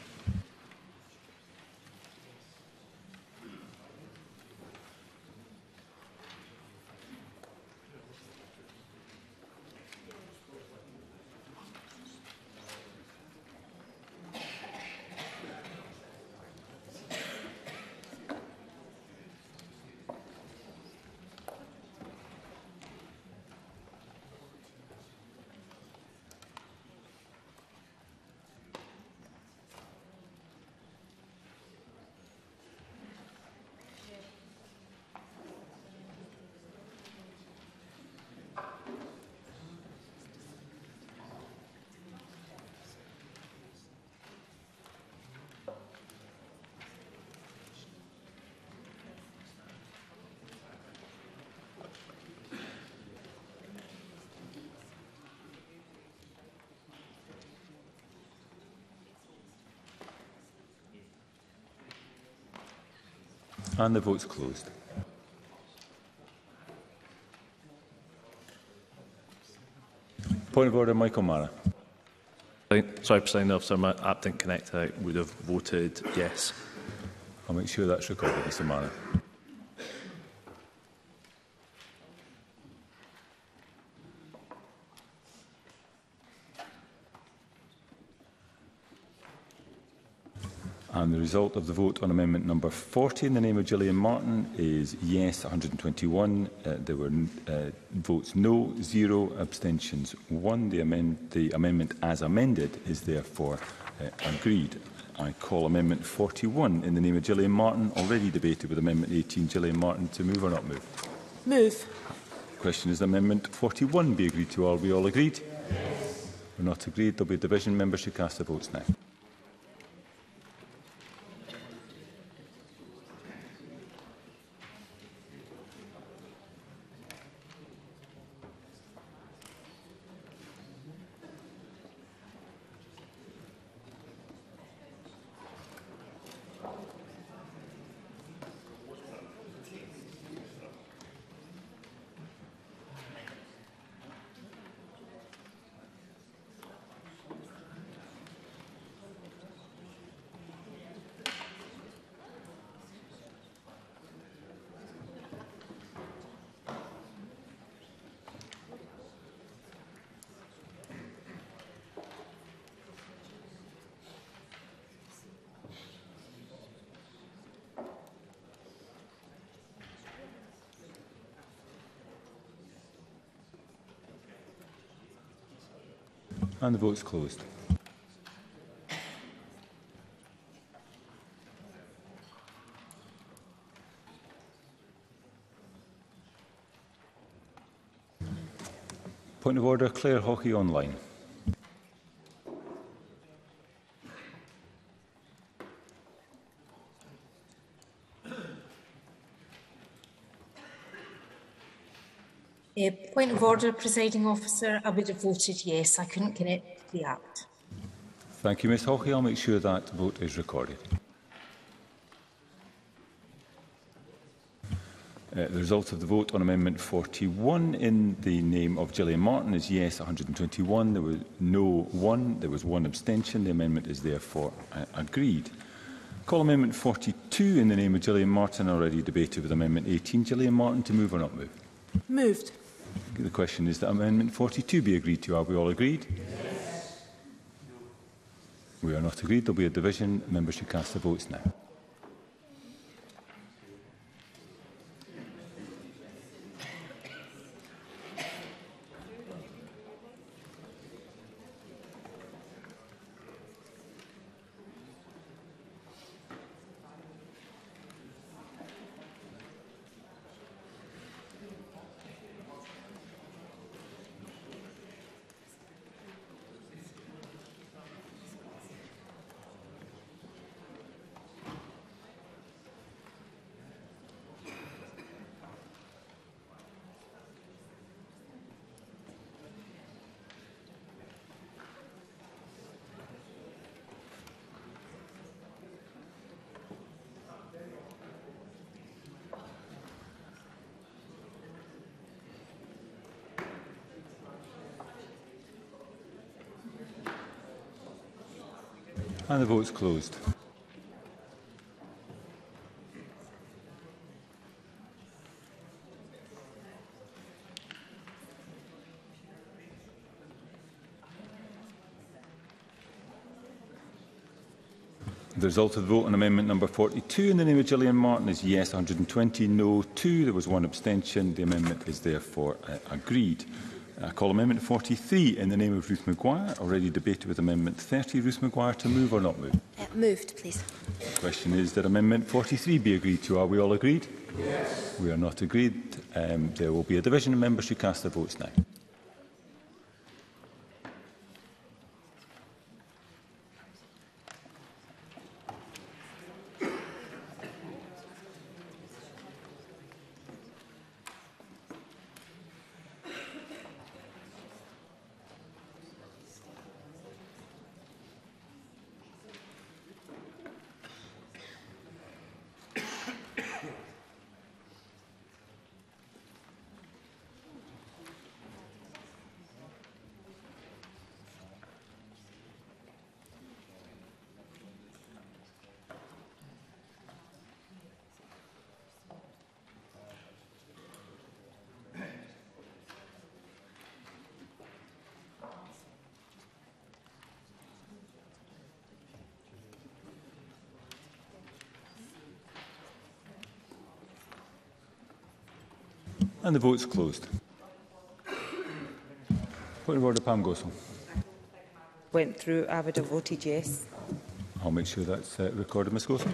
And the vote's closed. Point of order, Michael Mara. Sorry, Presiding Officer, my app didn't connect. I would have voted yes. I'll make sure that's recorded, Mr Mara. And the result of the vote on amendment number forty in the name of Gillian Martin is yes, one hundred and twenty-one. Uh, there were uh, votes no, zero, abstentions one. The, amend the amendment as amended is therefore uh, agreed. I call amendment forty-one in the name of Gillian Martin, already debated with amendment eighteen. Gillian Martin, to move or not move? Move. The question is that amendment forty-one be agreed to. Are we all agreed? Yes. We're not agreed. There will be a division. Members should cast their votes now. And the vote's closed. Point of order, Claire Hockey online. Uh, point of order, Presiding Officer. I would have voted yes. I couldn't connect to the Act. Thank you, Ms Hockey. I'll make sure that vote is recorded. Uh, the result of the vote on amendment forty-one in the name of Gillian Martin is yes, one hundred and twenty-one. There was no one. There was one abstention. The amendment is therefore uh, agreed. Call amendment forty-two in the name of Gillian Martin, already debated with amendment eighteen. Gillian Martin, to move or not move? Moved. The question is that amendment forty-two be agreed to. Are we all agreed? Yes. We are not agreed. There will be a division. Members should cast their votes now. And the vote's closed. The result of the vote on amendment number forty-two in the name of Gillian Martin is yes, one hundred and twenty, no, two. There was one abstention. The amendment is therefore uh, agreed. I call amendment forty-three in the name of Ruth Maguire, already debated with amendment thirty. Ruth Maguire, to move or not move? Uh, moved, please. The question is that amendment forty-three be agreed to. Are we all agreed? Yes. We are not agreed. Um, there will be a division. Members should cast their votes now. And the vote's closed. Point of order, Pam Gosal. Went through. I would have voted yes. I'll make sure that's uh, recorded, Miz Gosal.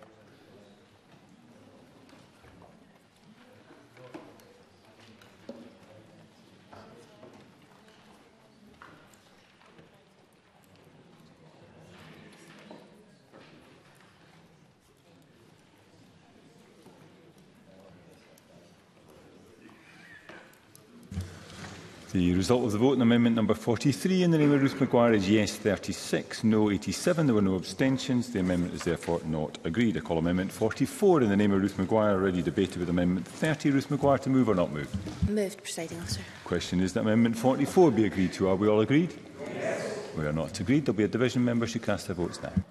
The result of the vote on amendment number forty-three in the name of Ruth Maguire is yes thirty-six, no eighty-seven. There were no abstentions. The amendment is therefore not agreed. I call amendment forty-four in the name of Ruth Maguire, already debated with amendment thirty. Ruth Maguire, to move or not move? Moved, Presiding Officer. Question is that amendment forty-four be agreed to. Are we all agreed? Yes. We are not agreed. There will be a division. Members should cast their votes now.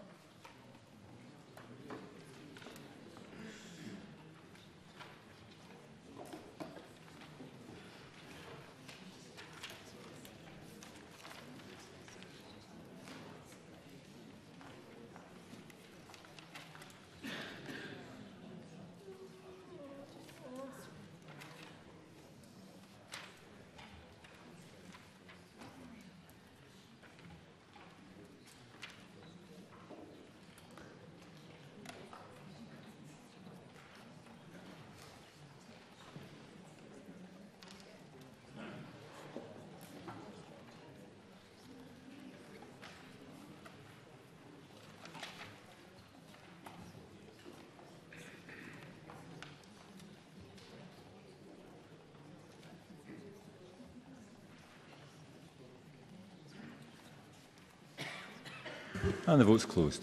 And the vote's closed.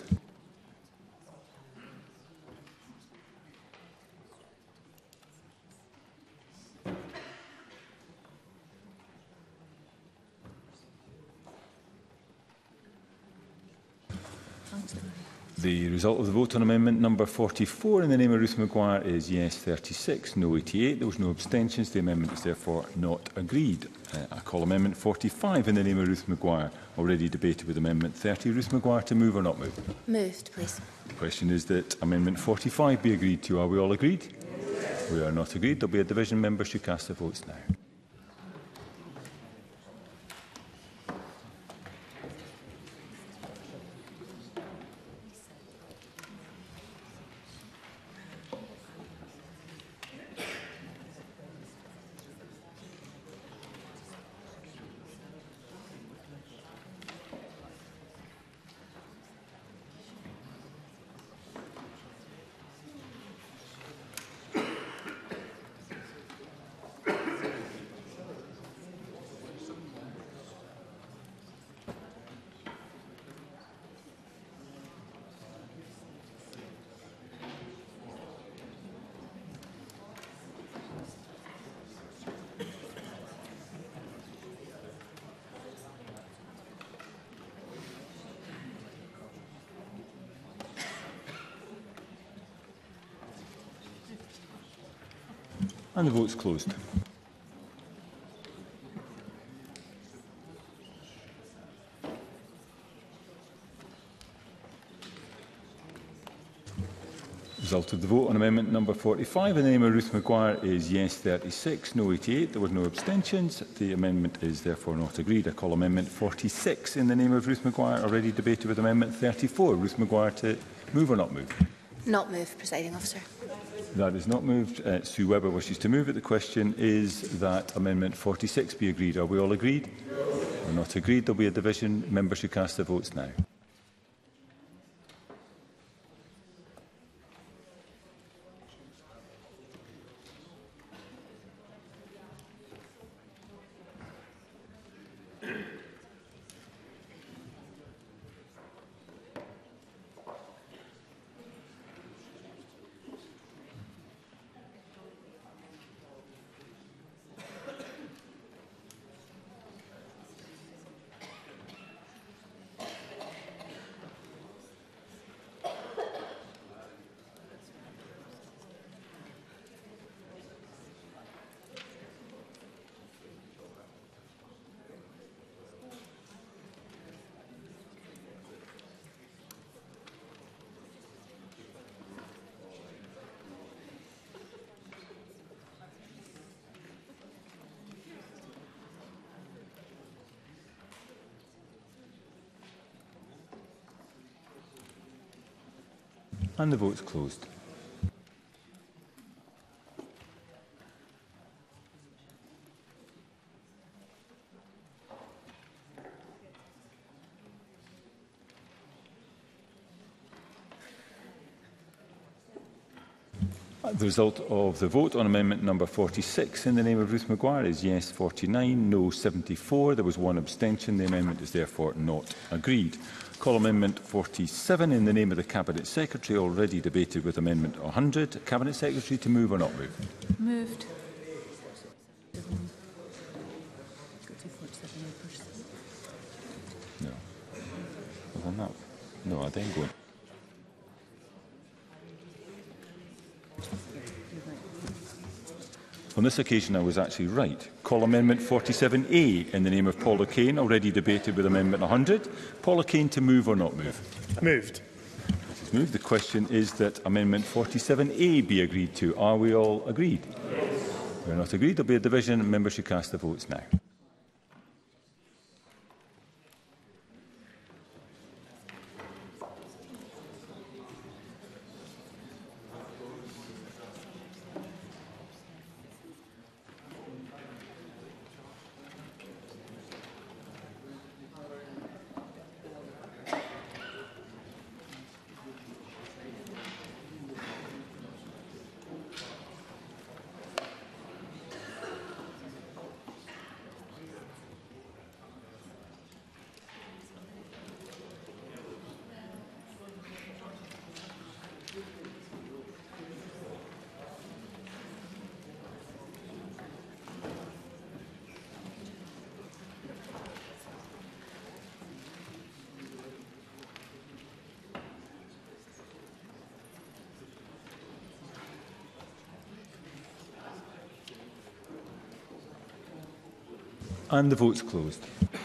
The result of the vote on amendment number forty-four in the name of Ruth Maguire is yes thirty-six, no eighty-eight. There was no abstentions. The amendment is therefore not agreed. Uh, I call amendment forty-five in the name of Ruth Maguire, already debated with amendment thirty. Ruth Maguire, to move or not move? Moved, please. The question is that amendment forty-five be agreed to. Are we all agreed? Yes. We are not agreed. There will be a division. Members should cast their votes now. And the vote's closed. Result of the vote on amendment number forty-five in the name of Ruth Maguire is yes thirty-six, no eighty-eight. There were no abstentions. The amendment is therefore not agreed. I call amendment forty-six in the name of Ruth Maguire, already debated with amendment thirty-four. Ruth Maguire, to move or not move? Not moved, Presiding Officer. That is not moved. Uh, Sue Webber wishes to move it. The question is that amendment forty-six be agreed. Are we all agreed? We're not agreed. There will be a division. Members should cast their votes now. And the vote's closed. The result of the vote on amendment number forty-six in the name of Ruth Maguire is yes forty-nine, no seventy-four. There was one abstention. The amendment is therefore not agreed. Call amendment forty-seven in the name of the Cabinet Secretary, already debated with amendment one hundred. Cabinet Secretary, to move or not move? Moved. No. Other than that, no, I then go. On this occasion, I was actually right. Call amendment forty-seven A in the name of Paul O'Kane, already debated with amendment one hundred. Paul O'Kane, to move or not move? Moved. It is moved. The question is that amendment forty-seven A be agreed to. Are we all agreed? Yes. We are not agreed. There will be a division. Members should cast their votes now. And the vote's closed.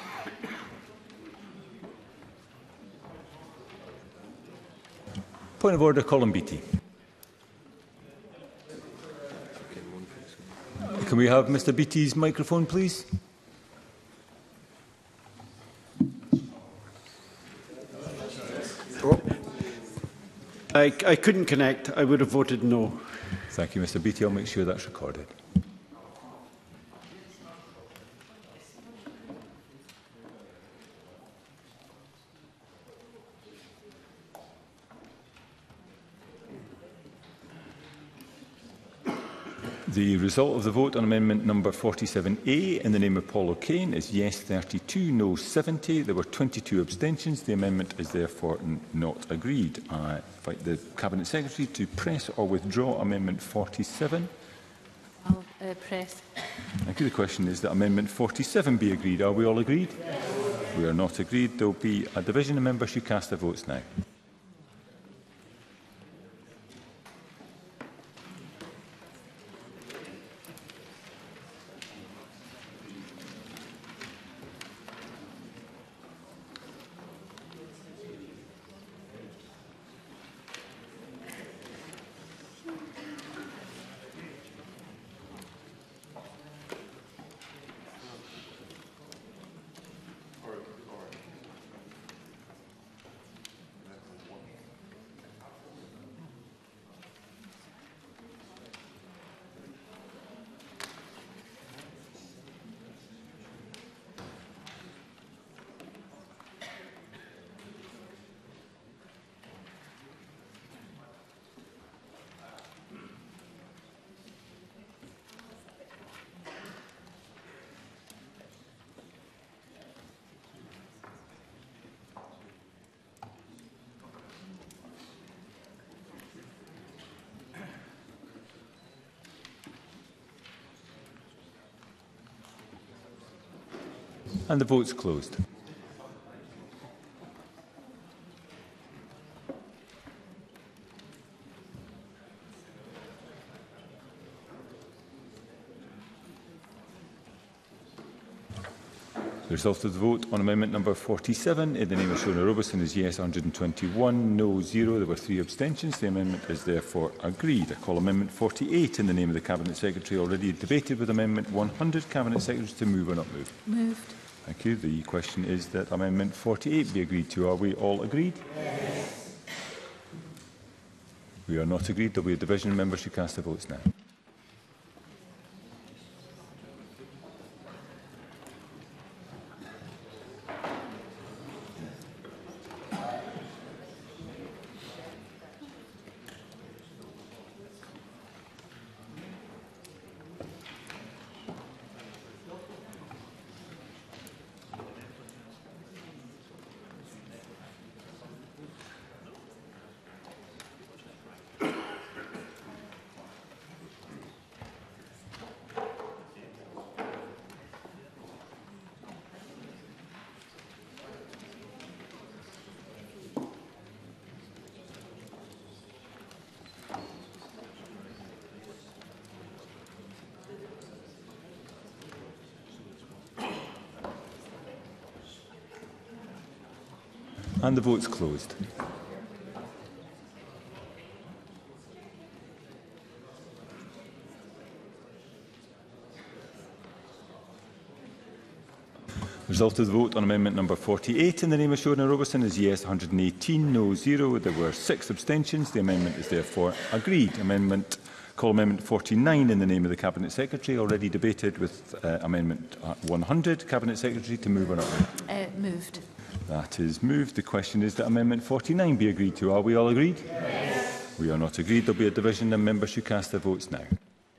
Point of order, Colin Beattie. Can we have Mr Beattie's microphone, please? Oh. I, I couldn't connect. I would have voted no. Thank you, Mr Beattie. I'll make sure that's recorded. The result of the vote on amendment number forty-seven A in the name of Paul O'Kane is yes thirty-two, no seventy. There were twenty-two abstentions. The amendment is therefore not agreed. I invite the Cabinet Secretary to press or withdraw amendment forty-seven. I'll uh, press. Thank you. The question is that amendment forty-seven be agreed. Are we all agreed? Yes. We are not agreed. There will be a division and members should cast their votes now. And the vote's closed. The result of the vote on amendment number forty-seven in the name of Shona Robertson is yes one hundred twenty-one, no zero. There were three abstentions. The amendment is therefore agreed. I call amendment forty-eight in the name of the Cabinet Secretary, already debated with amendment one hundred. Cabinet Secretary, to move or not move? Moved. Thank you. The question is that amendment forty-eight be agreed to. Are we all agreed? Yes. We are not agreed. There will be a division. Members should cast their votes now. And the vote's closed. The result of the vote on amendment number forty-eight in the name of Shona Robertson is yes one hundred and eighteen, no zero. There were six abstentions. The amendment is therefore agreed. Amendment, call amendment forty-nine in the name of the Cabinet Secretary, already debated with uh, amendment one hundred. Cabinet Secretary, to move or not? Uh, moved. That is moved. The question is that amendment forty-nine be agreed to. Are we all agreed? Yes. We are not agreed. There will be a division and members should cast their votes now.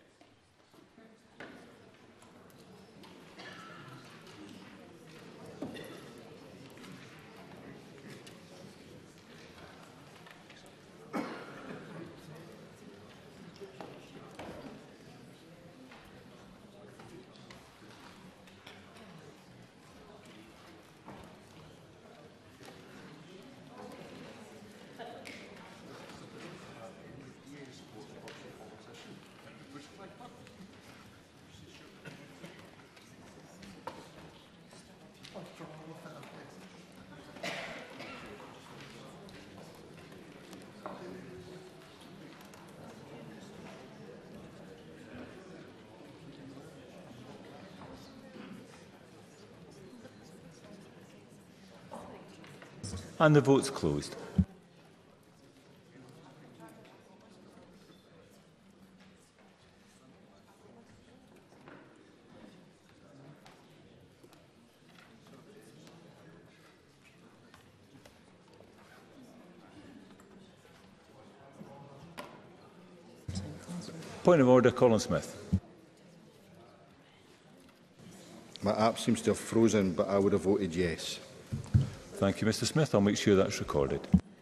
And the vote's closed. Point of order, Colin Smith. My app seems to have frozen, but I would have voted yes. Thank you, Mr Smith. I'll make sure that's recorded.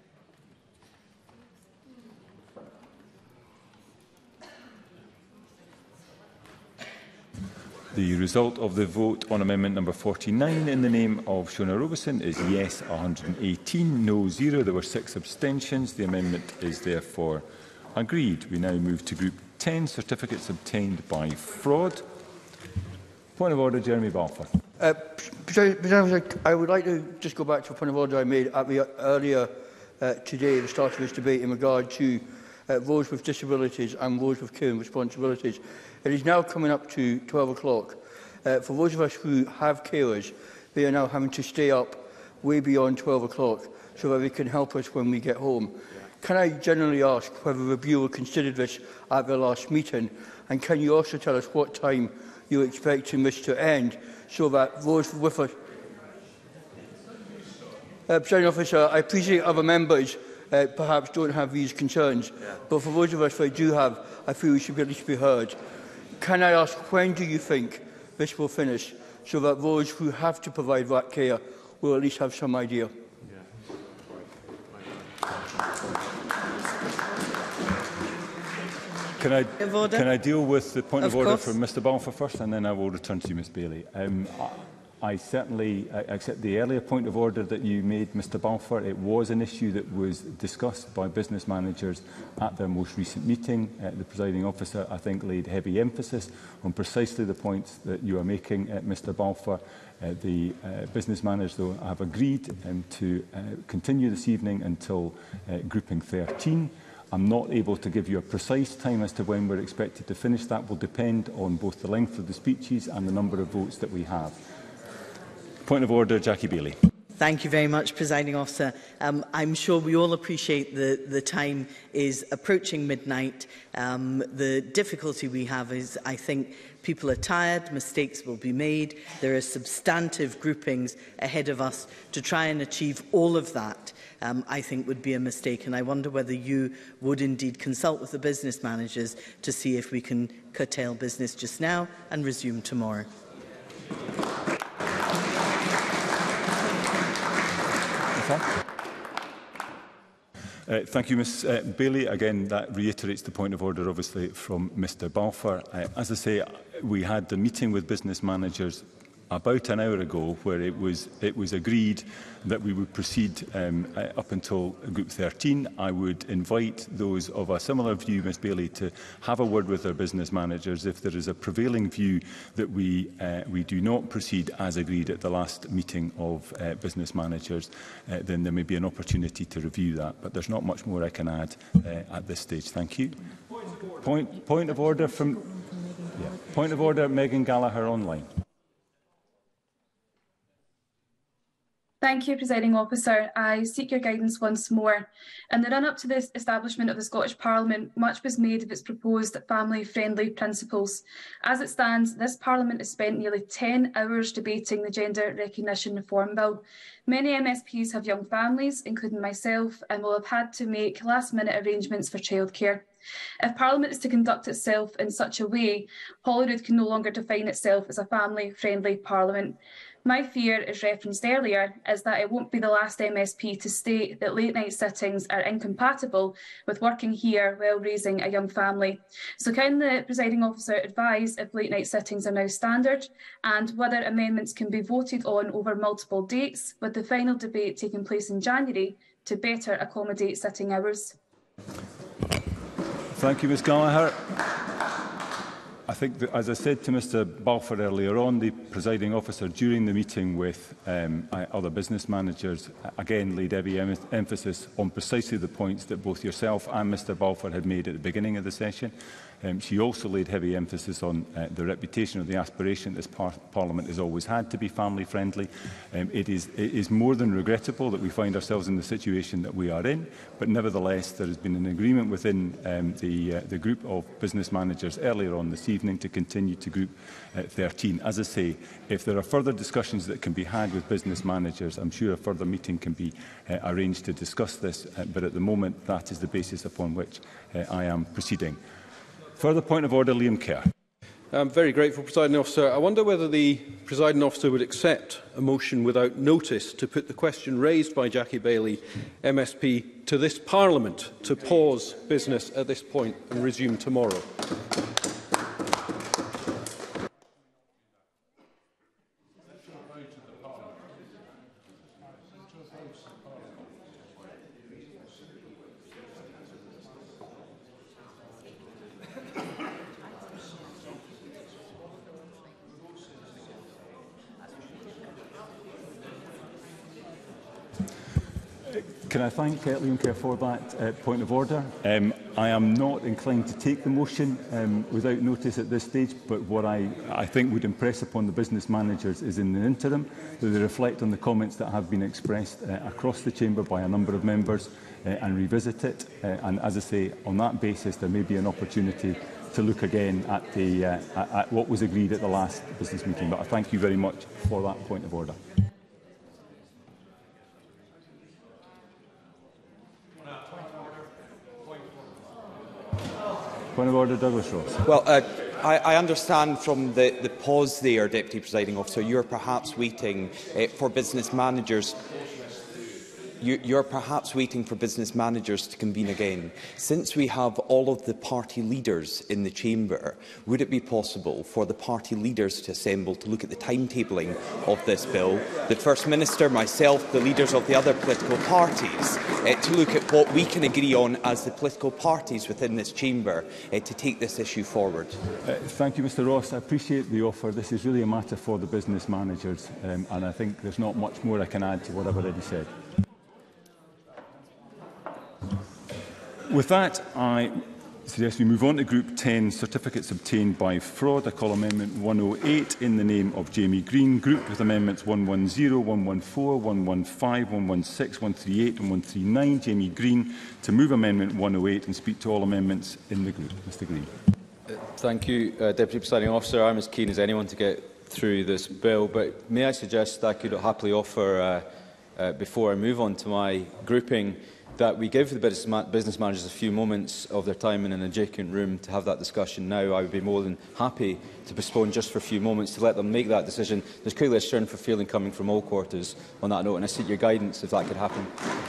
The result of the vote on amendment number forty-nine in the name of Shona Robertson is yes one hundred and eighteen, no zero. There were six abstentions. The amendment is therefore agreed. We now move to Group ten, certificates obtained by fraud. Point of order, Jeremy Balfour. Uh, I would like to just go back to a point of order I made at the, earlier uh, today at the start of this debate in regard to uh, those with disabilities and those with caring responsibilities. It is now coming up to twelve o'clock. Uh, for those of us who have carers, they are now having to stay up way beyond twelve o'clock so that they can help us when we get home. Can I generally ask whether the Bureau considered this at their last meeting, and can you also tell us what time you're expecting this to end, so that those with us... Uh, Presiding Officer, I appreciate other members uh, perhaps don't have these concerns, yeah. but for those of us that do have, I feel we should at least be heard. Can I ask, when do you think this will finish, so that those who have to provide that care will at least have some idea? Can I, can I deal with the point of, of order course. from Mr Balfour first, and then I will return to you, Miz Bailey. Um, I, I certainly I accept the earlier point of order that you made, Mr Balfour. It was an issue that was discussed by business managers at their most recent meeting. Uh, the presiding officer, I think, laid heavy emphasis on precisely the points that you are making, uh, Mr Balfour. Uh, the uh, business managers, though, have agreed um, to uh, continue this evening until uh, grouping thirteen. I'm not able to give you a precise time as to when we're expected to finish. That will depend on both the length of the speeches and the number of votes that we have. Point of order, Jackie Bailey. Thank you very much, Presiding Officer. Um, I'm sure we all appreciate the, the time is approaching midnight. Um, the difficulty we have is, I think, people are tired, mistakes will be made. There are substantive groupings ahead of us. To try and achieve all of that, um, I think, would be a mistake. And I wonder whether you would indeed consult with the business managers to see if we can curtail business just now and resume tomorrow. Uh, thank you, Miz Uh, Bailey. Again, that reiterates the point of order, obviously, from Mr Balfour. Uh, as I say, we had the meeting with business managers about an hour ago, where it was, it was agreed that we would proceed um, uh, up until Group thirteen. I would invite those of a similar view, Miz Bailey, to have a word with their business managers. If there is a prevailing view that we, uh, we do not proceed as agreed at the last meeting of uh, business managers, uh, then there may be an opportunity to review that. But there's not much more I can add uh, at this stage. Thank you. Point, point of order from... Yeah. Point of order, Megan Gallagher online. Thank you, Presiding Officer. I seek your guidance once more. In the run-up to the establishment of the Scottish Parliament, much was made of its proposed family-friendly principles. As it stands, this Parliament has spent nearly ten hours debating the Gender Recognition Reform Bill. Many M S Ps have young families, including myself, and will have had to make last-minute arrangements for childcare. If Parliament is to conduct itself in such a way, Holyrood can no longer define itself as a family-friendly Parliament. My fear, as referenced earlier, is that it won't be the last M S P to state that late-night sittings are incompatible with working here while raising a young family. So can the Presiding Officer advise if late-night sittings are now standard and whether amendments can be voted on over multiple dates, with the final debate taking place in January to better accommodate sitting hours? Thank you, Miz Gallagher. I think that, as I said to Mr Balfour earlier on, the presiding officer during the meeting with um, other business managers again laid heavy em emphasis on precisely the points that both yourself and Mr Balfour had made at the beginning of the session. Um, she also laid heavy emphasis on uh, the reputation or the aspiration this par Parliament has always had to be family friendly. Um, it, is, it is more than regrettable that we find ourselves in the situation that we are in, but nevertheless there has been an agreement within um, the, uh, the group of business managers earlier on this evening to continue to Group uh, thirteen. As I say, if there are further discussions that can be had with business managers, I'm sure a further meeting can be uh, arranged to discuss this, uh, but at the moment that is the basis upon which uh, I am proceeding. Further point of order, Liam Kerr. I'm very grateful, Presiding Officer. I wonder whether the Presiding Officer would accept a motion without notice to put the question raised by Jackie Bailey, M S P, to this Parliament to pause business at this point and resume tomorrow. Can I thank uh, Liam Kerr for that uh, point of order? Um, I am not inclined to take the motion um, without notice at this stage, but what I, I think would impress upon the business managers is in the interim that they reflect on the comments that have been expressed uh, across the chamber by a number of members uh, and revisit it. Uh, and as I say, on that basis, there may be an opportunity to look again at, the, uh, at, at what was agreed at the last business meeting. But I thank you very much for that point of order. Point of order, Douglas Ross. Well, uh, I, I understand from the, the pause there, Deputy Presiding Officer, you're perhaps waiting uh, for business managers You, you're perhaps waiting for business managers to convene again. Since we have all of the party leaders in the chamber, would it be possible for the party leaders to assemble to look at the timetabling of this bill, the First Minister, myself, the leaders of the other political parties, uh, to look at what we can agree on as the political parties within this chamber uh, to take this issue forward? Uh, thank you, Mr Ross. I appreciate the offer. This is really a matter for the business managers, um, and I think there's not much more I can add to what I've already said. With that, I suggest we move on to Group ten, certificates obtained by fraud. I call Amendment one oh eight in the name of Jamie Green, grouped with Amendments one one zero, one one four, one one five, one one six, one three eight and one three nine. Jamie Green to move Amendment one oh eight and speak to all amendments in the group. Mr Green. Uh, thank you, uh, Deputy Presiding Officer. I'm as keen as anyone to get through this bill, but may I suggest I could happily offer, uh, uh, before I move on to my grouping, that we give the business, ma business managers a few moments of their time in an adjacent room to have that discussion now. I would be more than happy to postpone just for a few moments to let them make that decision. There's clearly a stern for feeling coming from all quarters on that note, and I seek your guidance if that could happen.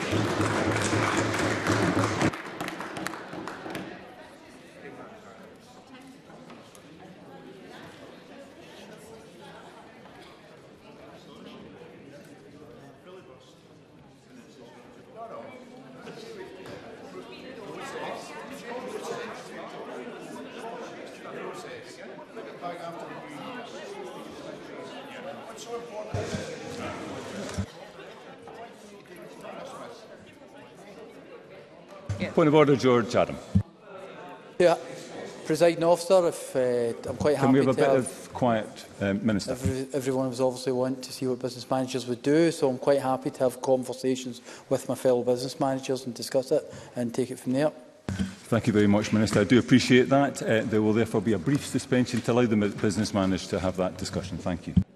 Point of order, George Adam. Yeah, Presiding Officer, if uh, I'm quite happy Can we have a to bit have of quiet, um, Minister? Every, everyone was obviously wanting to see what business managers would do, so I'm quite happy to have conversations with my fellow business managers and discuss it and take it from there. Thank you very much, Minister. I do appreciate that. Uh, there will therefore be a brief suspension to allow the business managers to have that discussion. Thank you.